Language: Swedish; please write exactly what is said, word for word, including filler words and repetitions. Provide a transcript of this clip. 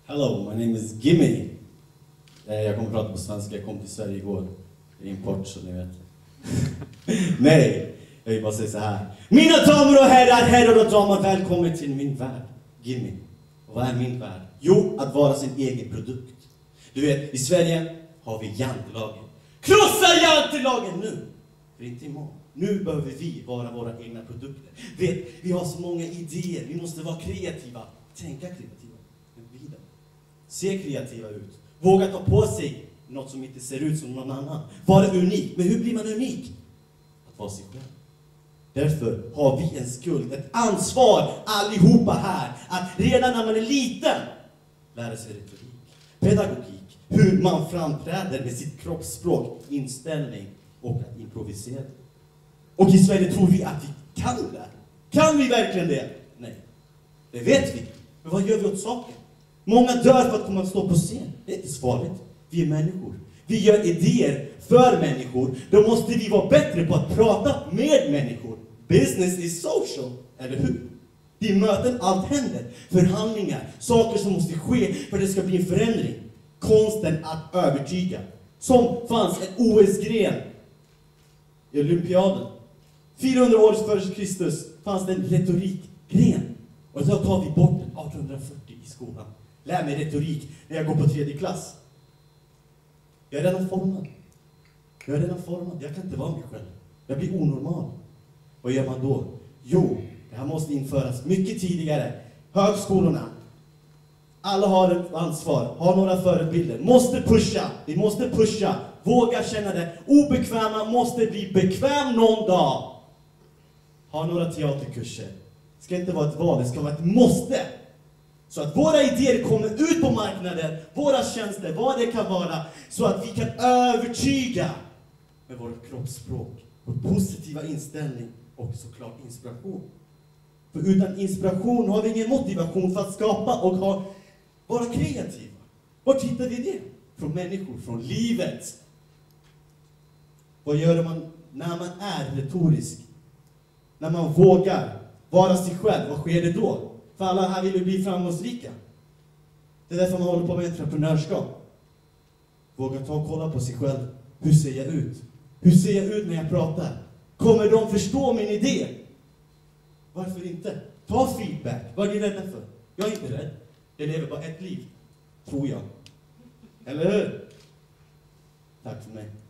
Hello, my name is Gimme. Jag kommer att prata på svenska, jag kom till Sverige igår. Det är import, så ni vet. Nej, jag vill bara säga så här. Mina damer och herrar, herrar och damer, välkommen till min värld. Gimme. Och vad är min värld? Jo, att vara sin egen produkt. Du vet, i Sverige har vi jantelagen. Krossa jantelagen nu! För inte imorgon. Nu behöver vi vara våra egna produkter. Vet, vi har så många idéer. Vi måste vara kreativa. Tänka kreativa. Men vidare. Se kreativa ut. Våga ta på sig något som inte ser ut som någon annan. Vara unik. Men hur blir man unik? Att vara sig själv. Därför har vi en skuld, ett ansvar allihopa här. Att redan när man är liten lära sig retorik, pedagogik. Hur man framträder med sitt kroppsspråk, inställning och att improvisera. Och i Sverige tror vi att vi kan det. Kan vi verkligen det? Nej. Det vet vi. Men vad gör vi åt saken? Många dör för att komma och stå på scen. Det är inte så farligt. Vi är människor. Vi gör idéer för människor. Då måste vi vara bättre på att prata med människor. Business is social, eller hur? I möten allt händer. Förhandlingar, saker som måste ske för att det ska bli en förändring. Konsten att övertyga. Som fanns en O S-gren i olympiaden. fyrahundra år före Kristus fanns det en retorikgren. Och då tar vi bort den artonhundrafyrtio i skolan. Lär mig retorik när jag går på tredje klass. Jag är redan formad. Jag är redan formad. Jag kan inte vara mig själv. Jag blir onormal. Vad gör man då? Jo, det här måste införas mycket tidigare. Högskolorna. Alla har ett ansvar. Har några förebilder. Måste pusha. Vi måste pusha. Våga känna det. Obekväma måste bli bekväm någon dag. Ha några teaterkurser. Det ska inte vara ett val. Det ska vara ett måste. Så att våra idéer kommer ut på marknaden. Våra tjänster, vad det kan vara. Så att vi kan övertyga med vårt kroppsspråk. Vår positiva inställning. Och såklart inspiration. För utan inspiration har vi ingen motivation för att skapa och ha, vara kreativa. Var hittar vi det? Från människor, från livet. Vad gör man när man är retorisk? När man vågar vara sig själv, vad sker det då? För alla här vill ju bli framgångsrika. Det är därför man håller på med entreprenörskap. Våga ta och kolla på sig själv. Hur ser jag ut? Hur ser jag ut när jag pratar? Kommer de förstå min idé? Varför inte? Ta feedback. Vad är ni rädda för? Jag är inte rädd. Jag lever bara ett liv. Tror jag. Eller hur? Tack för mig.